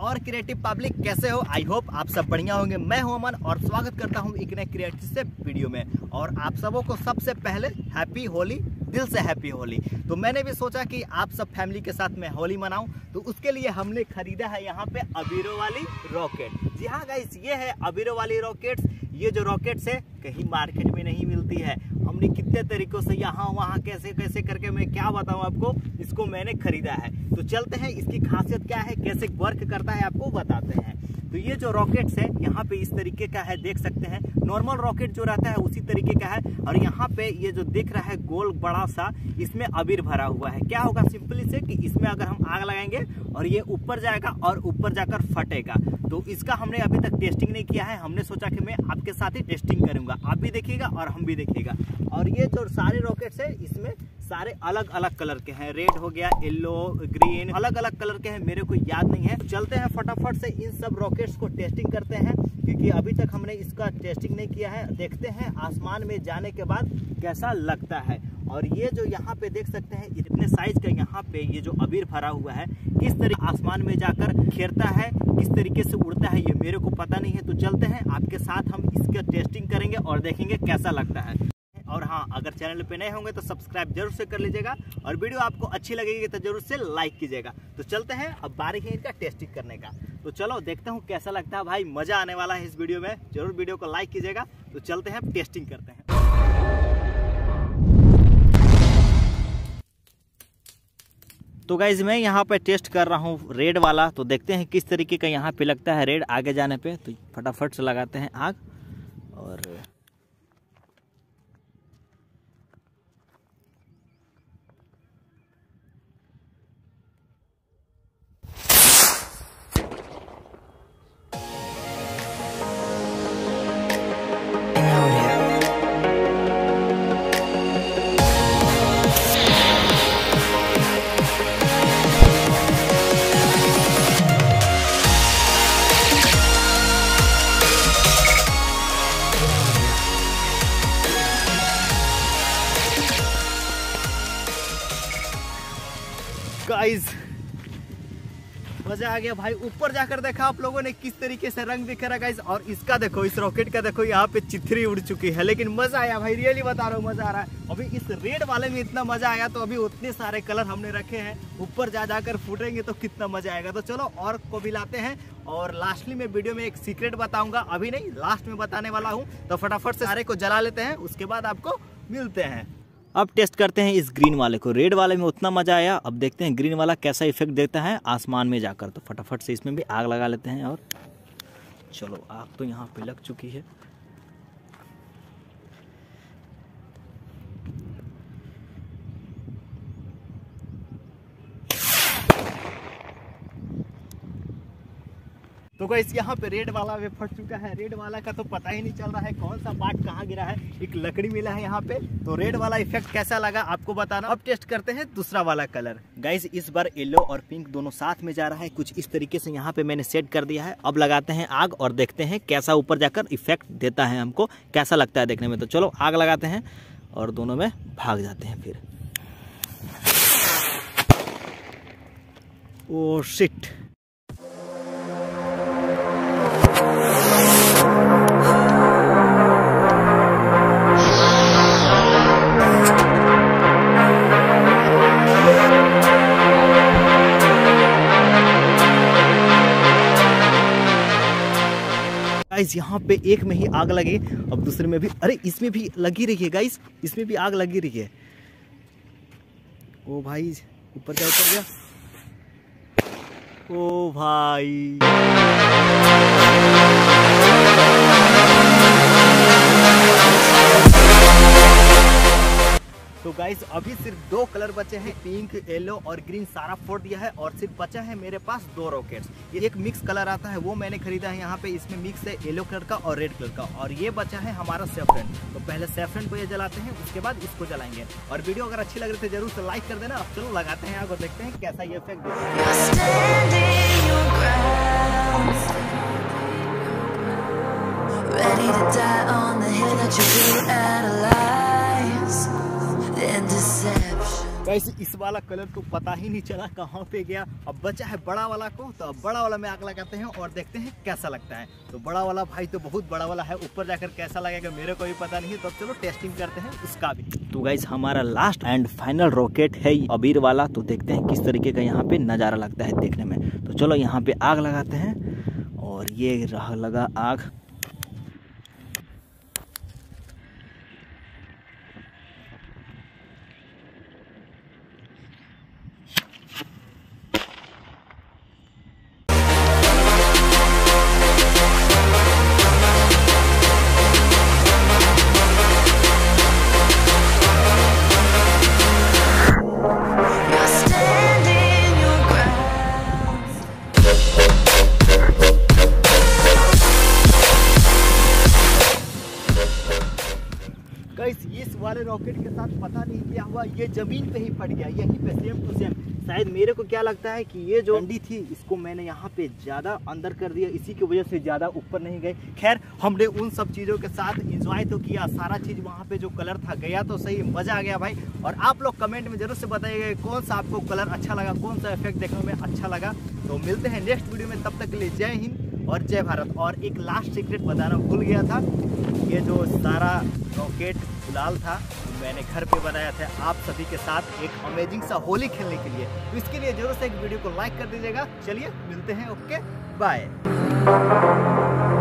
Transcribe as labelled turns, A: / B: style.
A: और creative public, कैसे हो? आई होप आप सब बढ़िया होंगे। मैं हूं अमन और स्वागत करता हूं एक नए क्रिएटिव से वीडियो में। और आप सबों को सबसे पहले हैप्पी होली, दिल से हैप्पी होली। तो मैंने भी सोचा कि आप सब फैमिली के साथ मैं होली मनाऊं, तो उसके लिए हमने खरीदा है यहाँ पे अबीरों वाली रॉकेट। जी हाँ गाइस, ये है अबीरों वाली रॉकेट्स। ये जो रॉकेट्स है कहीं मार्केट में नहीं मिलती है। हमने कितने तरीकों से यहाँ वहाँ कैसे कैसे करके, मैं क्या बताऊँ आपको, इसको मैंने खरीदा है। तो चलते हैं, इसकी खासियत क्या है, कैसे वर्क करता है, आपको बताते हैं। तो ये जो रॉकेट्स है यहाँ पे इस तरीके का है, देख सकते हैं। नॉर्मल रॉकेट जो रहता है उसी तरीके का है। और यहाँ पे ये जो दिख रहा है गोल बड़ा सा, इसमें अबीर भरा हुआ है। क्या होगा सिंपली से कि इसमें अगर हम आग लगाएंगे और ये ऊपर जाएगा और ऊपर जाकर फटेगा। तो इसका हमने अभी तक टेस्टिंग नहीं किया है। हमने सोचा कि मैं आपके साथ ही टेस्टिंग करूंगा, आप भी देखिएगा और हम भी देखिएगा। और ये जो सारे रॉकेट्स है इसमें सारे अलग अलग कलर के हैं। रेड हो गया, येलो, ग्रीन, अलग अलग कलर के हैं, मेरे को याद नहीं है। चलते हैं फटाफट से इन सब रॉकेट्स को टेस्टिंग करते हैं, क्योंकि अभी तक हमने इसका टेस्टिंग नहीं किया है। देखते हैं आसमान में जाने के बाद कैसा लगता है। और ये जो यहाँ पे देख सकते हैं इतने साइज का यहाँ पे ये जो अबीर भरा हुआ है, किस तरीके आसमान में जाकर खेरता है, किस तरीके से उड़ता है, ये मेरे को पता नहीं है। तो चलते हैं, आपके साथ हम इसका टेस्टिंग करेंगे और देखेंगे कैसा लगता है। और हाँ, अगर चैनल पे नए होंगे तो सब्सक्राइब जरूर से कर लीजिएगा और वीडियो आपको अच्छी लगेगी तो जरूर से लाइक कीजिएगा। तो चलते हैं, अब बारी है इनका टेस्टिंग करने का। तो चलो देखते हूँ कैसा लगता है। भाई मजा आने वाला है इस वीडियो में, जरूर वीडियो को लाइक कीजिएगा। तो चलते हैं, टेस्टिंग करते हैं। तो गाइज मैं यहाँ पे टेस्ट कर रहा हूँ रेड वाला। तो देखते हैं किस तरीके का यहाँ पे लगता है रेड आगे जाने पे। तो फटाफट से लगाते हैं आग। और गाइस मजा आ गया भाई। ऊपर जाकर देखा आप लोगों ने किस तरीके से रंग दिख रहा गाइस। और इसका देखो, इस रॉकेट का देखो, यहाँ पे चिथरी उड़ चुकी है। लेकिन मजा आया भाई, रियली बता रहा हूँ, मजा आ रहा है। अभी इस रेड वाले में इतना मजा आया, तो अभी उतने सारे कलर हमने रखे हैं, ऊपर जाकर फूटेंगे तो कितना मजा आएगा। तो चलो और को भी लाते हैं। और लास्टली में वीडियो में एक सीक्रेट बताऊंगा, अभी नहीं, लास्ट में बताने वाला हूँ। तो फटाफट से सारे को जला लेते हैं, उसके बाद आपको मिलते हैं। अब टेस्ट करते हैं इस ग्रीन वाले को। रेड वाले में उतना मजा आया, अब देखते हैं ग्रीन वाला कैसा इफेक्ट देता है आसमान में जाकर। तो फटाफट से इसमें भी आग लगा लेते हैं। और चलो, आग तो यहाँ पे लग चुकी है। तो गाइस यहाँ पे रेड वाला भी फट चुका है। रेड वाला का तो पता ही नहीं चल रहा है कौन सा पार्ट कहाँ गिरा है। एक लकड़ी मिला है यहाँ पे। तो रेड वाला इफेक्ट कैसा लगा आपको बताना। अब टेस्ट करते हैं दूसरा वाला कलर। गाइस इस बार येलो और पिंक दोनों साथ में जा रहा है। कुछ इस तरीके से यहाँ पे मैंने सेट कर दिया है। अब लगाते हैं आग और देखते हैं कैसा ऊपर जाकर इफेक्ट देता है, हमको कैसा लगता है देखने में। तो चलो आग लगाते हैं और दोनों में भाग जाते हैं फिर। ओ शिट, गाइस यहाँ पे एक में ही आग लगी, अब दूसरे में भी, अरे इसमें भी लगी रही है गाइस, इसमें भी आग लगी रही है। ओ भाई ऊपर गया। ओ भाई तो गाइस अभी सिर्फ 2 कलर बचे हैं, पिंक, येलो और ग्रीन सारा फोड़ दिया है। और सिर्फ बचा है मेरे पास 2 रॉकेट्स। एक मिक्स कलर आता है, वो मैंने खरीदा है यहाँ पे। इसमें मिक्स है येलो कलर का और रेड कलर का। और ये बचा है हमारा सैफरन। तो पहले सैफरन को ये जलाते हैं, उसके बाद इसको जलाएंगे। और वीडियो अगर अच्छी लग रही है जरूर से लाइक कर देना। अब चलो लगाते हैं आग और देखते हैं कैसा ये इफेक्ट देता है। गाइस इस वाला कलर तो पता ही नहीं चला कहाँ पे गया। अब बचा है बड़ा वाला को, तो अब बड़ा वाला में आग लगाते हैं और देखते हैं कैसा लगता है। तो बड़ा वाला भाई तो बहुत बड़ा वाला है, ऊपर जाकर कैसा लगेगा मेरे को भी पता नहीं, तो चलो टेस्टिंग करते हैं उसका भी। तो गाइस हमारा लास्ट एंड फाइनल रॉकेट है अबीर वाला, तो देखते हैं किस तरीके का यहाँ पे नज़ारा लगता है देखने में। तो चलो यहाँ पे आग लगाते हैं और ये रहा लगा आग। गाइस इस वाले रॉकेट के साथ पता नहीं क्या हुआ, ये जमीन पे ही फट गया, यहीं पे सेम टू सेम। शायद मेरे को क्या लगता है कि ये जो डंडी थी इसको मैंने यहाँ पे ज़्यादा अंदर कर दिया, इसी की वजह से ज़्यादा ऊपर नहीं गए। खैर हमने उन सब चीज़ों के साथ इंजॉय तो किया, सारा चीज़ वहाँ पे जो कलर था गया तो सही, मज़ा आ गया भाई। और आप लोग कमेंट में जरूर से बताइएगा कौन सा आपको कलर अच्छा लगा, कौन सा इफेक्ट देखने में अच्छा लगा। तो मिलते हैं नेक्स्ट वीडियो में, तब तक के लिए जय हिंद और जय भारत। और एक लास्ट सीक्रेट बताना भूल गया था, ये जो सारा रॉकेट गुलाल था मैंने घर पे बनाया था आप सभी के साथ एक अमेजिंग सा होली खेलने के लिए। तो इसके लिए जरूर से एक वीडियो को लाइक कर दीजिएगा। चलिए मिलते हैं, ओके बाय।